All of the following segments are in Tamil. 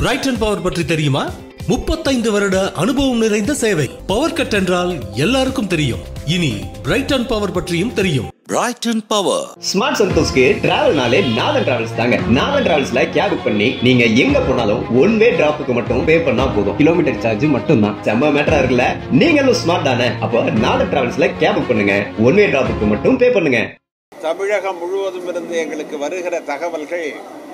பிரைட்டன் பவர் பற்றி தெரியுமா? 35 வருட அனுபவம் நிறைந்த சேவை. பவர் கட் என்றால் எல்லாருக்கும் தெரியும். இனி பிரைட்டன் பவர் பற்றியும் தெரியும். Brighton Power. ஸ்மார்ட் சந்தோஷ்க்கு டிராவல்னாலே நாதன் டிராவல்ஸ் தாங்க. நாதன் டிராவல்ஸ்ல கேப் புக் பண்ணி நீங்க எங்க போனாலும் ஒன் வே டிராப்புக்கு மட்டும் பே பண்ணா போதும். கிலோமீட்டர் சார்ஜ் மட்டும் தான். செம்ம மேட்டரா இருக்குல்ல? நீங்களும் ஸ்மார்ட் தானே? அப்போ நாதன் டிராவல்ஸ்ல கேப் புக் பண்ணுங்க. ஒன் வே டிராப்புக்கு மட்டும் பே பண்ணுங்க. தமிழகம் முழுவதும் இருந்து எங்களுக்கு வருகிற தகவல்கள்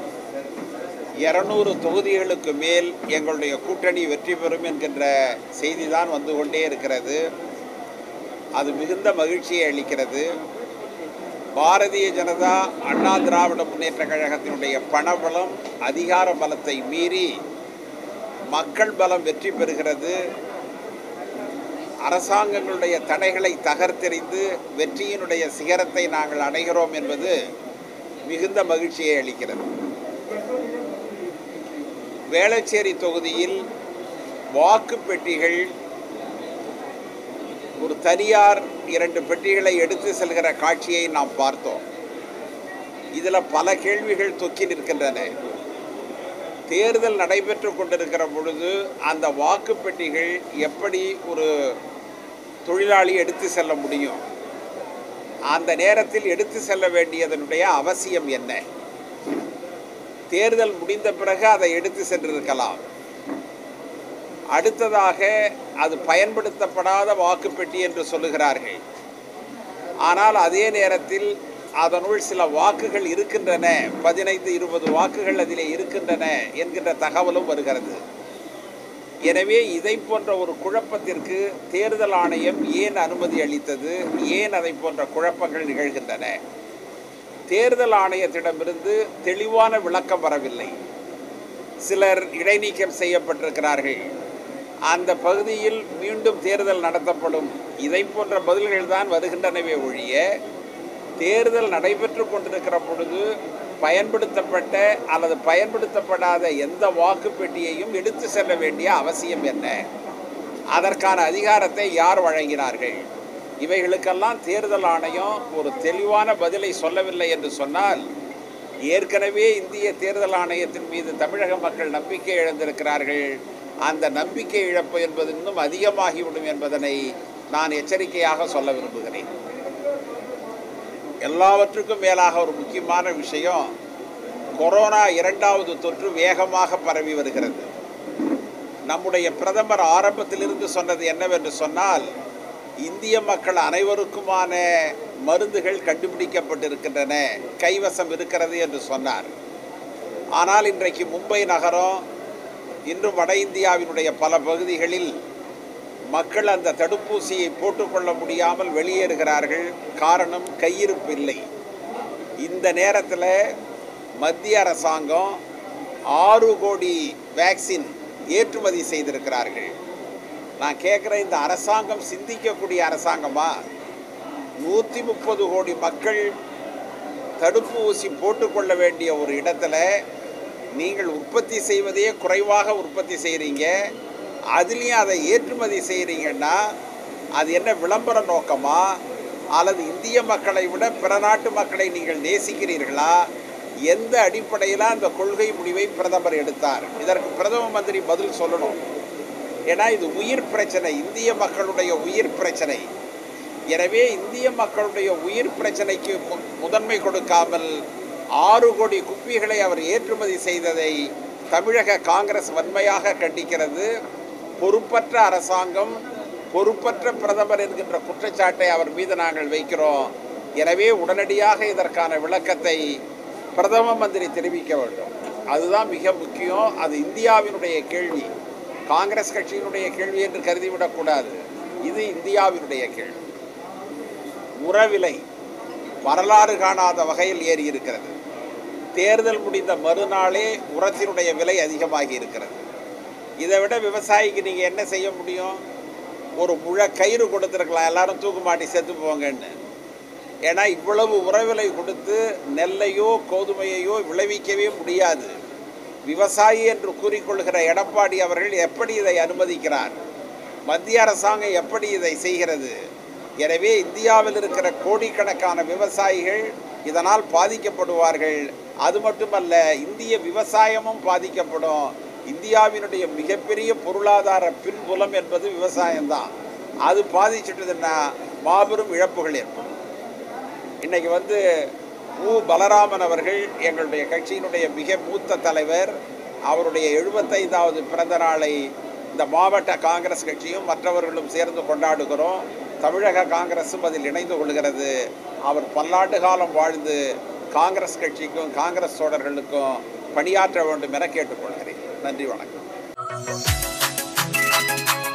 200 தொகுதிகளுக்கு மேல் எங்களுடைய கூட்டணி வெற்றி பெறும் என்கின்ற செய்தி தான் வந்து கொண்டே இருக்கிறது. அது மிகுந்த மகிழ்ச்சியை அளிக்கிறது. பாரதிய ஜனதா அண்ணா திராவிட முன்னேற்ற கழகத்தினுடைய பணபலம் அதிகார பலத்தை மீறி மக்கள் பலம் வெற்றி பெறுகிறது. அரசாங்கங்களுடைய தடைகளை தகர்த்தெறிந்து வெற்றியினுடைய சிகரத்தை நாங்கள் அடைகிறோம் என்பது மிகுந்த மகிழ்ச்சியை அளிக்கிறது. வேளச்சேரி தொகுதியில் வாக்கு பெட்டிகள் ஒரு தனியார் 2 பெட்டிகளை எடுத்து செல்கிற காட்சியை நாம் பார்த்தோம். இதில் பல கேள்விகள் தொக்கி நிற்கின்றன. தேர்தல் நடைபெற்று கொண்டிருக்கிற பொழுது அந்த வாக்கு பெட்டிகள் எப்படி ஒரு தொழிலாளி எடுத்து செல்ல முடியும்? அந்த நேரத்தில் எடுத்து செல்ல வேண்டியதனுடைய அவசியம் என்ன? தேர்தல் முடிந்த பிறகு அதை எடுத்து சென்றிருக்கலாம். அடுத்ததாக அது பயன்படுத்தப்படாத வாக்குப்பெட்டி என்று சொல்லுகிறார்கள். ஆனால் அதே நேரத்தில் அதனுள் சில வாக்குகள் இருக்கின்றன, 15-20 வாக்குகள் அதிலே இருக்கின்றன என்கின்ற தகவலும் வருகிறது. எனவே இதை போன்ற ஒரு குழப்பத்திற்கு தேர்தல் ஆணையம் ஏன் அனுமதி அளித்தது? ஏன் அதை போன்ற குழப்பங்கள் நிகழ்கின்றன? தேர்தல் ஆணையத்திடமிருந்து தெளிவான விளக்கம் வரவில்லை. சிலர் இடைநீக்கம் செய்யப்பட்டிருக்கிறார்கள். அந்த பகுதியில் மீண்டும் தேர்தல் நடத்தப்படும். இதை போன்ற பதில்கள் தான் வருகின்றனவே ஒழிய தேர்தல் நடைபெற்று கொண்டிருக்கிற பொழுது பயன்படுத்தப்பட்ட அல்லது பயன்படுத்தப்படாத எந்த வாக்குப்பெட்டியையும் எடுத்து செல்ல வேண்டிய அவசியம் என்ன? அதற்கான அதிகாரத்தை யார் வழங்கினார்கள்? இவைகளுக்கெல்லாம் தேர்தல் ஆணையம் ஒரு தெளிவான பதிலை சொல்லவில்லை என்று சொன்னால், ஏற்கனவே இந்திய தேர்தல் ஆணையத்தின் மீது தமிழக மக்கள் நம்பிக்கை இழந்திருக்கிறார்கள். அந்த நம்பிக்கை இழப்பு என்பது இன்னும் அதிகமாகிவிடும் என்பதனை நான் எச்சரிக்கையாக சொல்ல விரும்புகிறேன். எல்லாவற்றுக்கும் மேலாக ஒரு முக்கியமான விஷயம், கொரோனா 2வது தொற்று வேகமாக பரவி வருகிறது. நம்முடைய பிரதமர் ஆரம்பத்திலிருந்து சொன்னது என்னவென்று சொன்னால், இந்திய மக்கள் அனைவருக்குமான மருந்துகள் கண்டுபிடிக்கப்பட்டிருக்கின்றன, கைவசம் இருக்கிறது என்று சொன்னார். ஆனால் இன்றைக்கு மும்பை நகரம், இன்றும் வட இந்தியாவினுடைய பல பகுதிகளில் மக்கள் அந்த தடுப்பூசியை போட்டுக்கொள்ள முடியாமல் வெளியேறுகிறார்கள். காரணம், கையிருப்பு இல்லை. இந்த நேரத்தில் மத்திய அரசாங்கம் 6 கோடி வேக்சின் ஏற்றுமதி செய்திருக்கிறார்கள். நான் கேட்குறேன், இந்த அரசாங்கம் சிந்திக்கக்கூடிய அரசாங்கமா? 130 கோடி மக்கள் தடுப்பு ஊசி போட்டுக்கொள்ள வேண்டிய ஒரு இடத்துல நீங்கள் உற்பத்தி செய்வதையே குறைவாக உற்பத்தி செய்கிறீங்க. அதுலேயும் அதை ஏற்றுமதி செய்கிறீங்கன்னா அது என்ன விளம்பர நோக்கமா? அல்லது இந்திய மக்களை விட பிற நாட்டு மக்களை நீங்கள் நேசிக்கிறீர்களா? எந்த அடிப்படையில் அந்த கொள்கை முடிவை பிரதமர் எடுத்தார்? இதற்கு பிரதம மந்திரி பதில் சொல்லணும். ஏன்னா இது உயிர் பிரச்சனை, இந்திய மக்களுடைய உயிர் பிரச்சனை. எனவே இந்திய மக்களுடைய உயிர் பிரச்சனைக்கு முதன்மை கொடுக்காமல் 6 கோடி குப்பிகளை அவர் ஏற்றுமதி செய்ததை தமிழக காங்கிரஸ் வன்மையாக கண்டிக்கிறது. பொறுப்பற்ற அரசாங்கம், பொறுப்பற்ற பிரதமர் என்கின்ற குற்றச்சாட்டை அவர் மீது நாங்கள் வைக்கிறோம். எனவே உடனடியாக இதற்கான விளக்கத்தை பிரதம மந்திரி தெரிவிக்க வேண்டும். அதுதான் மிக முக்கியம். அது இந்தியாவினுடைய கேள்வி, காங்கிரஸ் கட்சியினுடைய கேள்வி என்று கருதிவிடக்கூடாது. இது இந்தியாவினுடைய கேள்வி. உரவிலை வரலாறு காணாத வகையில் ஏறி இருக்கிறது. தேர்தல் முடிந்த மறுநாளே உரத்தினுடைய விலை அதிகமாகி இருக்கிறது. இதை விட விவசாயிக்கு நீங்கள் என்ன செய்ய முடியும்? ஒரு முழ கயிறு கொடுத்துருக்கலாம், எல்லாரும் தூக்கு மாட்டி செத்து போங்கன்னு. ஏன்னா இவ்வளவு உரவிலை கொடுத்து நெல்லையோ கோதுமையையோ விளைவிக்கவே முடியாது. விவசாயி என்று கூறிக்கொள்கிற எடப்பாடி அவர்கள் எப்படி இதை அனுமதிக்கிறார்? மத்திய அரசாங்கம் எப்படி இதை செய்கிறது? எனவே இந்தியாவில் இருக்கிற கோடிக்கணக்கான விவசாயிகள் இதனால் பாதிக்கப்படுவார்கள். அது மட்டுமல்ல, இந்திய விவசாயமும் பாதிக்கப்படும். இந்தியாவினுடைய மிகப்பெரிய பொருளாதார பின்புலம் என்பது விவசாயம்தான். அது பாதிச்சுட்டதுன்னா மாபெரும் இழப்புகள் ஏற்படும். இன்றைக்கி பலராமன் அவர்கள் எங்களுடைய கட்சியினுடைய மிக மூத்த தலைவர். அவருடைய 75வது பிறந்த நாளை இந்த மாவட்ட காங்கிரஸ் கட்சியும் மற்றவர்களும் சேர்ந்து கொண்டாடுகிறோம். தமிழக காங்கிரஸும் அதில் இணைந்து கொள்கிறது. அவர் பல்லாண்டு காலம் வாழ்ந்து காங்கிரஸ் கட்சிக்கும் காங்கிரஸ் தோழர்களுக்கும் பணியாற்ற வேண்டும் என கேட்டுக்கொள்கிறேன். நன்றி, வணக்கம்.